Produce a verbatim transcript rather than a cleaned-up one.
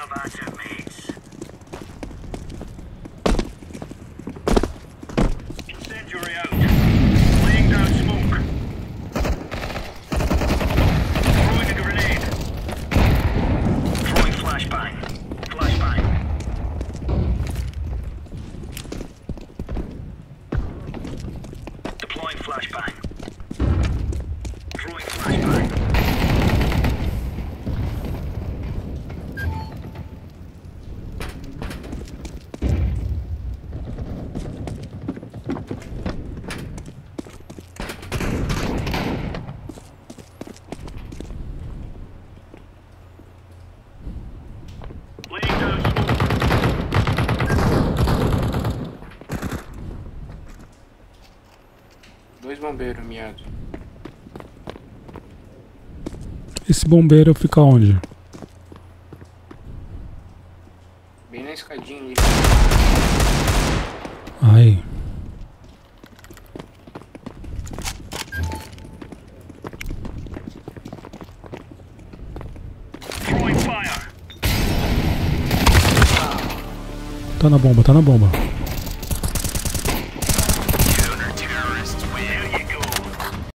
Dois bombeiros, miado. Esse bombeiro fica onde? Bem na escadinha ali. Ai. Tá na bomba, tá na bomba.